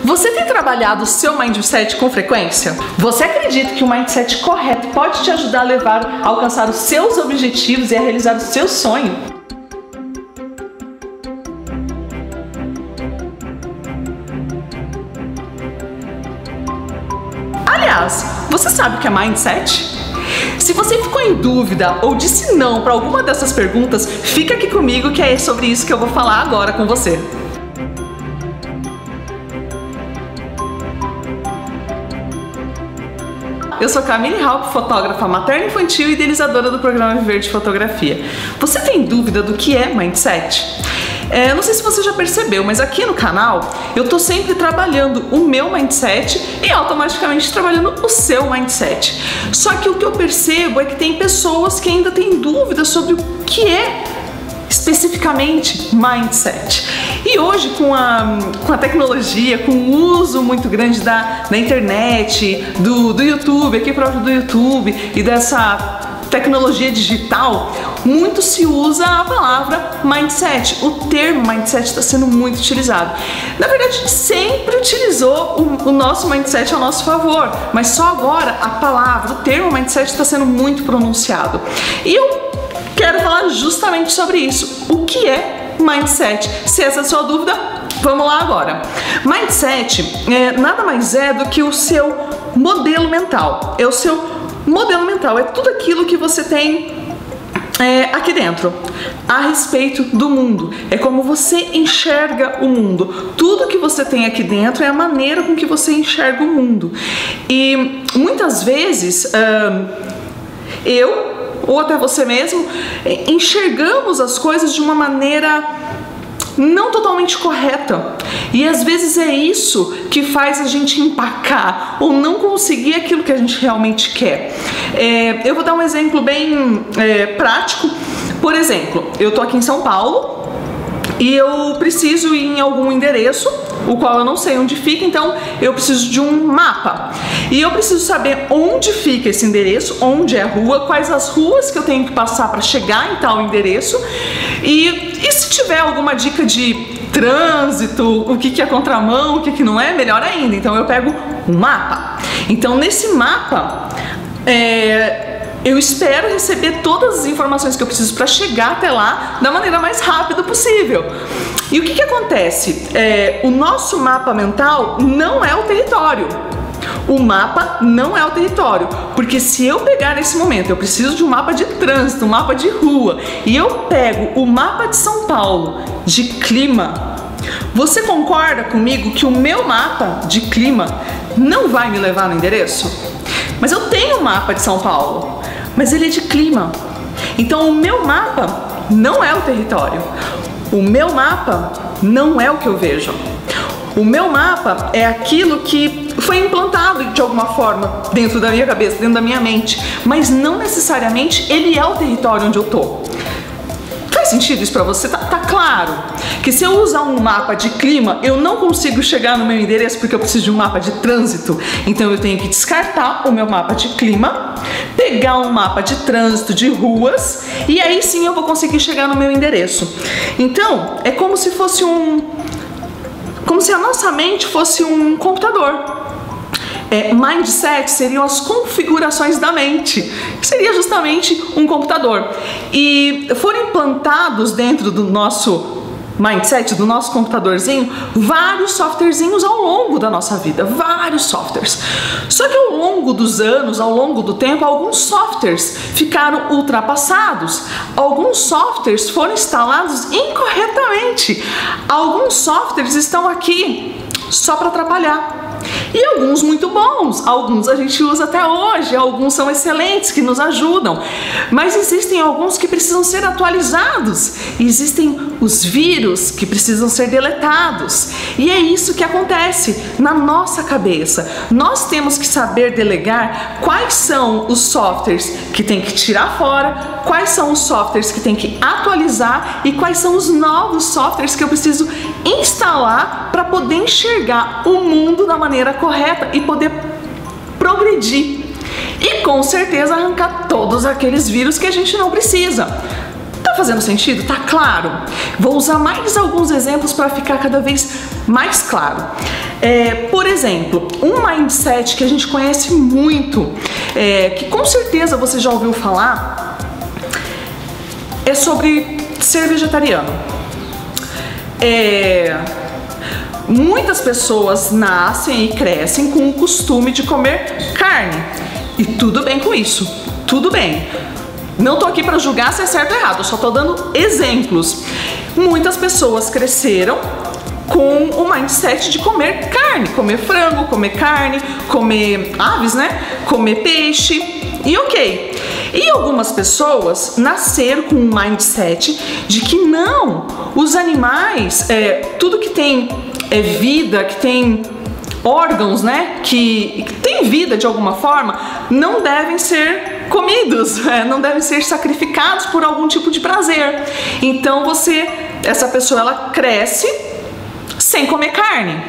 Você tem trabalhado o seu mindset com frequência? Você acredita que o mindset correto pode te ajudar a alcançar os seus objetivos e a realizar o seu sonho? Aliás, você sabe o que é mindset? Se você ficou em dúvida ou disse não para alguma dessas perguntas, fica aqui comigo que é sobre isso que eu vou falar agora com você. Eu sou Camille Halp, fotógrafa materno-infantil e idealizadora do programa Viver de Fotografia. Você tem dúvida do que é mindset? Não sei se você já percebeu, mas aqui no canal eu tô sempre trabalhando o meu mindset e automaticamente trabalhando o seu mindset. Só que o que eu percebo é que tem pessoas que ainda têm dúvidas sobre o que é especificamente mindset. E hoje com a tecnologia, com o uso muito grande da internet, do YouTube, aqui próprio do YouTube e dessa tecnologia digital, muito se usa a palavra mindset. O termo mindset está sendo muito utilizado. Na verdade, a gente sempre utilizou o nosso mindset ao nosso favor, mas só agora a palavra, o termo mindset está sendo muito pronunciado. E eu quero falar justamente sobre isso. O que é mindset? Se essa é a sua dúvida, vamos lá agora. Mindset nada mais é do que o seu modelo mental. É o seu modelo mental, é tudo aquilo que você tem aqui dentro a respeito do mundo. É como você enxerga o mundo. Tudo que você tem aqui dentro é a maneira com que você enxerga o mundo. E muitas vezes eu ou até você mesmo enxergamos as coisas de uma maneira não totalmente correta. E às vezes é isso que faz a gente empacar ou não conseguir aquilo que a gente realmente quer. Eu vou dar um exemplo bem prático. Por exemplo, eu tô aqui em São Paulo e eu preciso ir em algum endereço, o qual eu não sei onde fica, então eu preciso de um mapa. E eu preciso saber onde fica esse endereço, onde é a rua, quais as ruas que eu tenho que passar para chegar em tal endereço. E se tiver alguma dica de trânsito, o que é contramão, o que não é, melhor ainda. Então eu pego um mapa. Então nesse mapa, eu espero receber todas as informações que eu preciso para chegar até lá da maneira mais rápida possível. E o que acontece? O nosso mapa mental não é o território. O mapa não é o território, porque se eu pegar nesse momento, eu preciso de um mapa de trânsito, um mapa de rua, e eu pego o mapa de São Paulo de clima, você concorda comigo que o meu mapa de clima não vai me levar no endereço? Mas eu tenho um mapa de São Paulo, mas ele é de clima. Então o meu mapa não é o território. O meu mapa não é o que eu vejo. O meu mapa é aquilo que foi implantado de alguma forma dentro da minha cabeça, dentro da minha mente, mas não necessariamente ele é o território onde eu tô. Faz sentido isso pra você? Tá claro que se eu usar um mapa de clima, eu não consigo chegar no meu endereço porque eu preciso de um mapa de trânsito. Então eu tenho que descartar o meu mapa de clima, pegar um mapa de trânsito, de ruas, e aí sim eu vou conseguir chegar no meu endereço. Então, é como se fosse como se a nossa mente fosse um computador. Mindset seriam as configurações da mente, que seria justamente um computador. E foram implantados dentro do nosso mindset, do nosso computadorzinho, vários softwarezinhos ao longo da nossa vida, vários softwares. Só que ao longo dos anos, ao longo do tempo, alguns softwares ficaram ultrapassados, alguns softwares foram instalados incorretamente, alguns softwares estão aqui só para atrapalhar. E alguns muito bons, alguns a gente usa até hoje, alguns são excelentes, que nos ajudam. Mas existem alguns que precisam ser atualizados, existem os vírus que precisam ser deletados. E é isso que acontece na nossa cabeça. Nós temos que saber delegar quais são os softwares que tem que tirar fora, quais são os softwares que tem que atualizar e quais são os novos softwares que eu preciso instalar para poder enxergar o mundo da maneira correta e poder progredir. E com certeza arrancar todos aqueles vírus que a gente não precisa. Tá fazendo sentido? Tá claro? Vou usar mais alguns exemplos para ficar cada vez mais claro. Por exemplo, um mindset que a gente conhece muito, que com certeza você já ouviu falar, é sobre ser vegetariano. Muitas pessoas nascem e crescem com o costume de comer carne. E tudo bem com isso, tudo bem. Não tô aqui para julgar se é certo ou errado, eu só tô dando exemplos. Muitas pessoas cresceram com o mindset de comer carne, comer frango, comer carne, comer aves, né? Comer peixe, e ok. E algumas pessoas nasceram com um mindset de que não, os animais, tudo que tem vida, que tem órgãos, né, que tem vida de alguma forma, não devem ser comidos, não devem ser sacrificados por algum tipo de prazer. Então essa pessoa, ela cresce sem comer carne.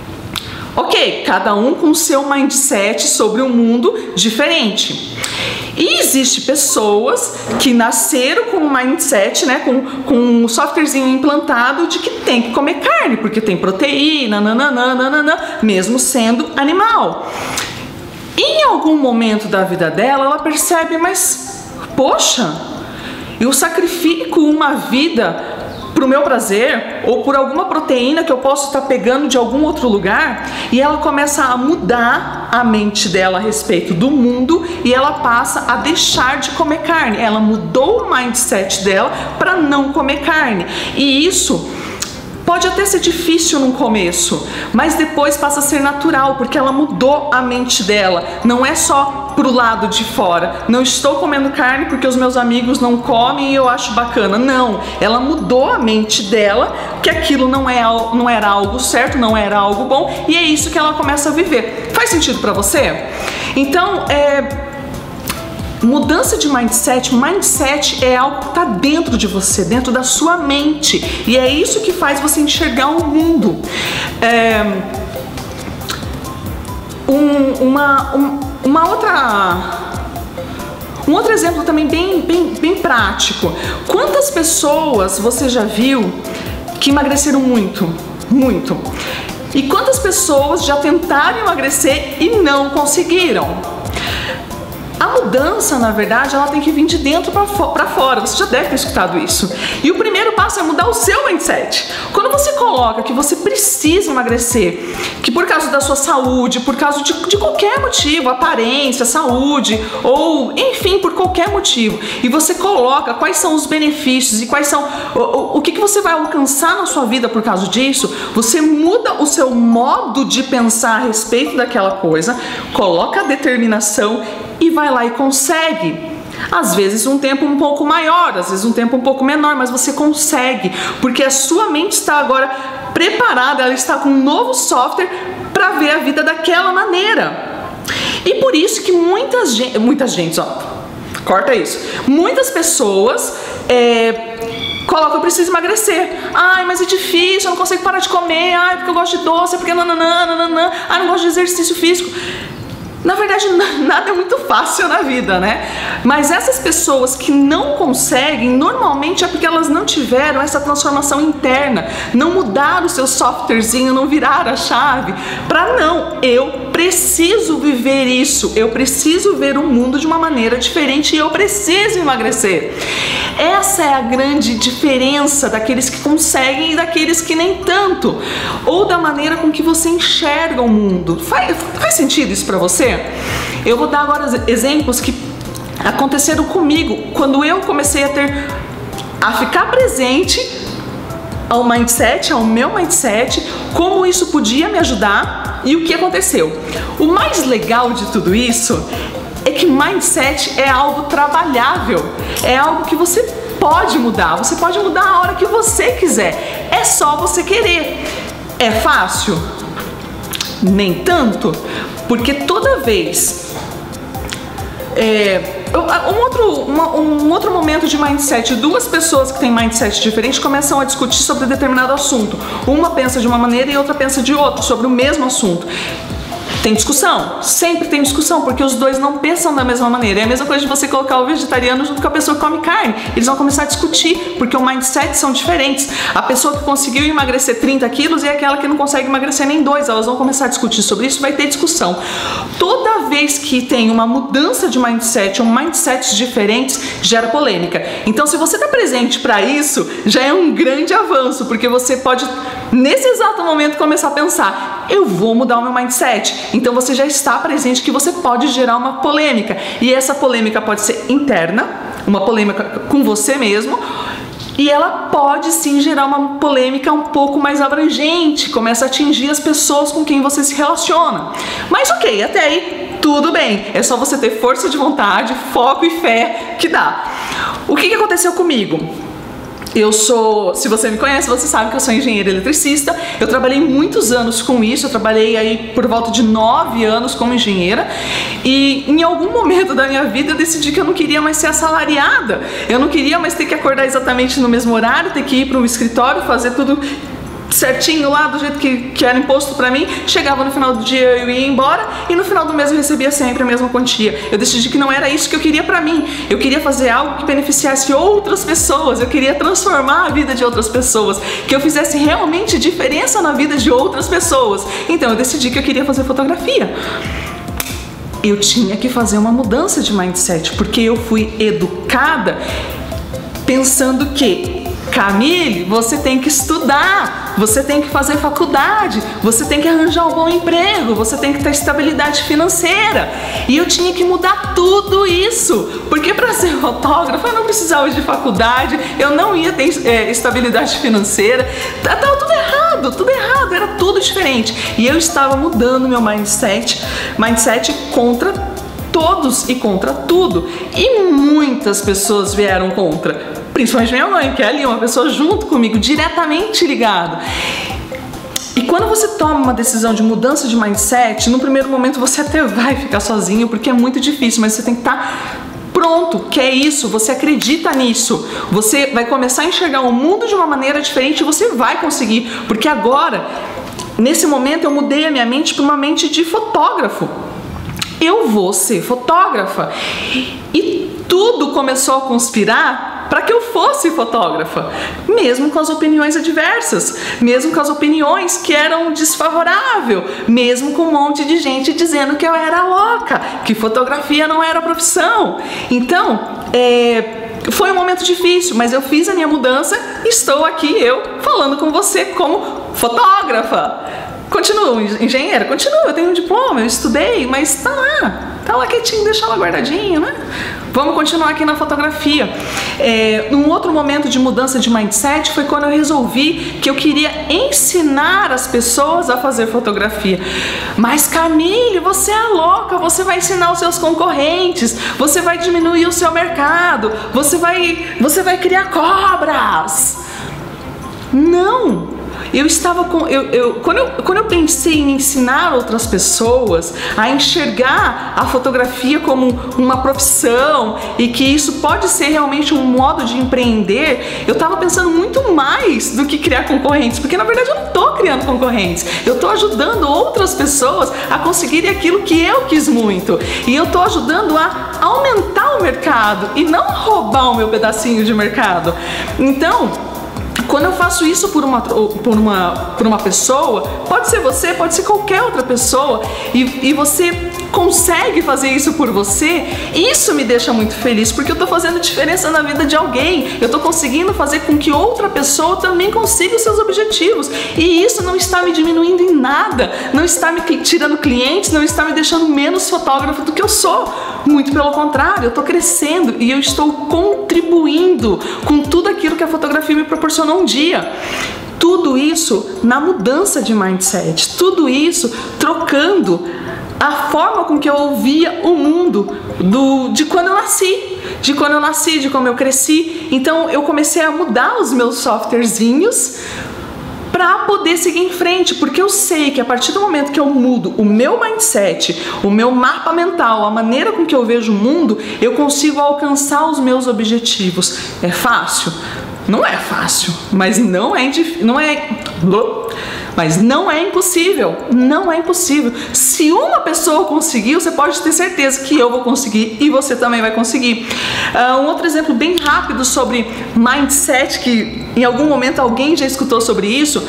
Ok, cada um com o seu mindset sobre um mundo diferente. E existe pessoas que nasceram com um mindset, né, com um softwarezinho implantado de que tem que comer carne, porque tem proteína, mesmo sendo animal. Em algum momento da vida dela, ela percebe, mas, poxa, eu sacrifico uma vida para o meu prazer ou por alguma proteína que eu posso estar pegando de algum outro lugar, e ela começa a mudar a mente dela a respeito do mundo e ela passa a deixar de comer carne. Ela mudou o mindset dela para não comer carne, e isso pode até ser difícil no começo, mas depois passa a ser natural, porque ela mudou a mente dela. Não é só pro lado de fora, não estou comendo carne porque os meus amigos não comem e eu acho bacana. Não, ela mudou a mente dela, que aquilo não era algo certo, não era algo bom, e é isso que ela começa a viver. Faz sentido para você? Então, mudança de mindset é algo que está dentro de você, dentro da sua mente, e é isso que faz você enxergar o mundo. Um outro exemplo também bem prático. Quantas pessoas você já viu que emagreceram muito? Muito. E quantas pessoas já tentaram emagrecer e não conseguiram? A mudança, na verdade, ela tem que vir de dentro para fora. Você já deve ter escutado isso. E o primeiro passo é mudar o seu mindset. Quando você coloca que você precisa emagrecer, que por causa da sua saúde, por causa de qualquer motivo, aparência, saúde, ou enfim, por qualquer motivo, e você coloca quais são os benefícios e quais são o que você vai alcançar na sua vida por causa disso, você muda o seu modo de pensar a respeito daquela coisa, coloca a determinação e vai lá e consegue. Às vezes um tempo um pouco maior, às vezes um tempo um pouco menor, mas você consegue, porque a sua mente está agora preparada, ela está com um novo software para ver a vida daquela maneira. E por isso que muita gente, corta isso, muitas pessoas colocam, eu preciso emagrecer. Ai, mas é difícil, eu não consigo parar de comer. Ai, porque eu gosto de doce, porque nananana. Ai, não gosto de exercício físico. Na verdade, nada é muito fácil na vida, né? Mas essas pessoas que não conseguem, normalmente é porque elas não tiveram essa transformação interna, não mudaram o seu softwarezinho, não viraram a chave para não, eu preciso viver isso, eu preciso ver o mundo de uma maneira diferente e eu preciso emagrecer. Essa é a grande diferença daqueles que conseguem e daqueles que nem tanto, ou da maneira com que você enxerga o mundo. Faz sentido isso para você? Eu vou dar agora exemplos que aconteceram comigo quando eu comecei a ficar presente ao meu mindset, como isso podia me ajudar e o que aconteceu. O mais legal de tudo isso é que mindset é algo trabalhável, é algo que você pode mudar a hora que você quiser, é só você querer. É fácil? Nem tanto, porque toda vez um outro momento de mindset, duas pessoas que têm mindset diferente começam a discutir sobre determinado assunto. Uma pensa de uma maneira e outra pensa de outra sobre o mesmo assunto. Tem discussão? Sempre tem discussão, porque os dois não pensam da mesma maneira. É a mesma coisa de você colocar o vegetariano junto com a pessoa que come carne. Eles vão começar a discutir, porque o mindset são diferentes. A pessoa que conseguiu emagrecer 30 quilos e aquela que não consegue emagrecer nem 2. Elas vão começar a discutir sobre isso, vai ter discussão. Toda vez que tem uma mudança de mindset ou mindsets diferentes, gera polêmica. Então, se você está presente para isso, já é um grande avanço, porque você pode, nesse exato momento, começar a pensar: eu vou mudar o meu mindset. Então você já está presente que você pode gerar uma polêmica. E essa polêmica pode ser interna, uma polêmica com você mesmo, e ela pode sim gerar uma polêmica um pouco mais abrangente, começa a atingir as pessoas com quem você se relaciona. Mas ok, até aí tudo bem, é só você ter força de vontade, foco e fé que dá. O que aconteceu comigo? Eu sou, se você me conhece, você sabe que eu sou engenheira eletricista. Eu trabalhei muitos anos com isso, eu trabalhei aí por volta de 9 anos como engenheira. E em algum momento da minha vida eu decidi que eu não queria mais ser assalariada. Eu não queria mais ter que acordar exatamente no mesmo horário, ter que ir para um escritório, fazer tudo certinho lá, do jeito que era imposto pra mim. Chegava no final do dia, eu ia embora, e no final do mês eu recebia sempre a mesma quantia. Eu decidi que não era isso que eu queria pra mim. Eu queria fazer algo que beneficiasse outras pessoas, eu queria transformar a vida de outras pessoas, que eu fizesse realmente diferença na vida de outras pessoas. Então eu decidi que eu queria fazer fotografia. Eu tinha que fazer uma mudança de mindset, porque eu fui educada pensando que: Camille, você tem que estudar, você tem que fazer faculdade, você tem que arranjar um bom emprego, você tem que ter estabilidade financeira. E eu tinha que mudar tudo isso, porque para ser fotógrafa eu não precisava de faculdade, eu não ia ter estabilidade financeira. Tava tudo errado, era tudo diferente. E eu estava mudando meu mindset contra todos e contra tudo. E muitas pessoas vieram contra. Principalmente minha mãe, que é ali uma pessoa junto comigo, diretamente ligado. E quando você toma uma decisão de mudança de mindset, no primeiro momento você até vai ficar sozinho, porque é muito difícil, mas você tem que estar pronto, que é isso, você acredita nisso. Você vai começar a enxergar o mundo de uma maneira diferente e você vai conseguir. Porque agora, nesse momento, eu mudei a minha mente para uma mente de fotógrafo. Eu vou ser fotógrafa. E tudo começou a conspirar para que eu fosse fotógrafa, mesmo com as opiniões adversas, mesmo com as opiniões que eram desfavoráveis, mesmo com um monte de gente dizendo que eu era louca, que fotografia não era profissão. Então, foi um momento difícil, mas eu fiz a minha mudança e estou aqui eu falando com você como fotógrafa. Continuo engenheira? Continuo, eu tenho um diploma, eu estudei, mas tá lá quietinho, deixa ela guardadinha, né? Vamos continuar aqui na fotografia. Num outro momento de mudança de mindset foi quando eu resolvi que eu queria ensinar as pessoas a fazer fotografia. Mas Camille, você é louca, você vai ensinar os seus concorrentes, você vai diminuir o seu mercado, você vai criar cobras. Não! Eu estava quando eu pensei em ensinar outras pessoas a enxergar a fotografia como uma profissão e que isso pode ser realmente um modo de empreender, eu estava pensando muito mais do que criar concorrentes, porque na verdade eu não estou criando concorrentes, eu estou ajudando outras pessoas a conseguirem aquilo que eu quis muito, e eu estou ajudando a aumentar o mercado e não roubar o meu pedacinho de mercado. Então, quando eu faço isso por uma pessoa, pode ser você, pode ser qualquer outra pessoa, e você consegue fazer isso por você, isso me deixa muito feliz, porque eu tô fazendo diferença na vida de alguém, eu tô conseguindo fazer com que outra pessoa também consiga os seus objetivos, e isso não está me diminuindo em nada, não está me tirando clientes, não está me deixando menos fotógrafo do que eu sou, muito pelo contrário, eu tô crescendo e eu estou contribuindo com tudo aquilo que a fotografia me proporcionou um dia. Tudo isso na mudança de mindset, tudo isso trocando a forma com que eu ouvia o mundo de quando eu nasci, de como eu cresci. Então eu comecei a mudar os meus softwarezinhos para poder seguir em frente, porque eu sei que a partir do momento que eu mudo o meu mindset, o meu mapa mental, a maneira com que eu vejo o mundo, eu consigo alcançar os meus objetivos. É fácil? Não é fácil, mas não é mas não é impossível, não é impossível. Se uma pessoa conseguiu, você pode ter certeza que eu vou conseguir e você também vai conseguir. Um outro exemplo bem rápido sobre mindset, que em algum momento alguém já escutou sobre isso,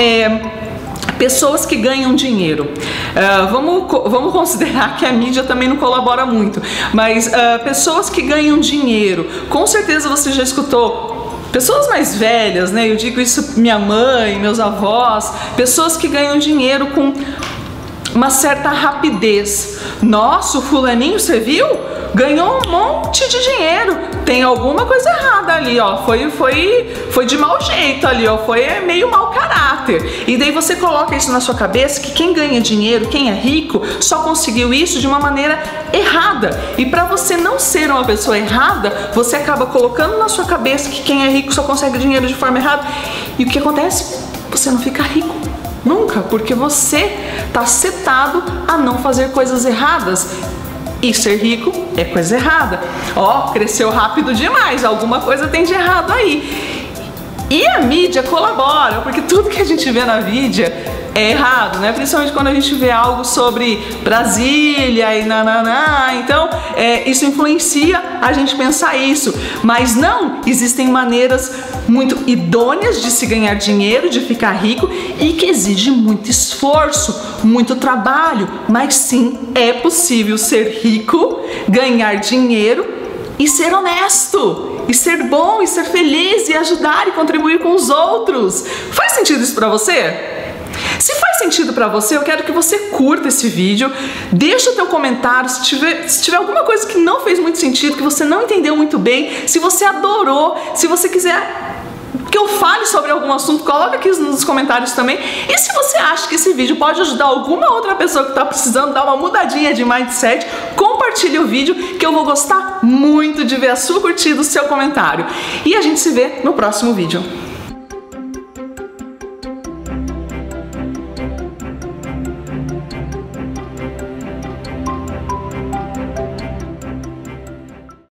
pessoas que ganham dinheiro. Vamos considerar que a mídia também não colabora muito, mas pessoas que ganham dinheiro, com certeza você já escutou. Pessoas mais velhas, né? Eu digo isso, minha mãe, meus avós, pessoas que ganham dinheiro com uma certa rapidez. Nossa, o fulaninho, você viu? Ganhou um monte de dinheiro. Tem alguma coisa errada ali, ó. Foi de mau jeito ali, ó. Foi meio mau caráter. E daí você coloca isso na sua cabeça, que quem ganha dinheiro, quem é rico, só conseguiu isso de uma maneira errada. E para você não ser uma pessoa errada, você acaba colocando na sua cabeça que quem é rico só consegue dinheiro de forma errada. E o que acontece? Você não fica rico. Nunca, porque você está setado a não fazer coisas erradas. E ser rico é coisa errada. Ó, cresceu rápido demais, alguma coisa tem de errado aí. E a mídia colabora, porque tudo que a gente vê na mídia é errado, né? Principalmente quando a gente vê algo sobre Brasília e nananá. Então, isso influencia a gente pensar isso. Mas não, existem maneiras muito idôneas de se ganhar dinheiro, de ficar rico, e que exige muito esforço, muito trabalho. Mas sim, é possível ser rico, ganhar dinheiro e ser honesto, e ser bom, e ser feliz, e ajudar e contribuir com os outros. Faz sentido isso pra você? Se faz sentido pra você, eu quero que você curta esse vídeo, deixa o teu comentário se tiver alguma coisa que não fez muito sentido, que você não entendeu muito bem, se você adorou, se você quiser que eu fale sobre algum assunto, coloca aqui nos comentários também. E se você acha que esse vídeo pode ajudar alguma outra pessoa que está precisando dar uma mudadinha de mindset, compartilhe o vídeo, que eu vou gostar muito de ver a sua curtida, o seu comentário. E a gente se vê no próximo vídeo.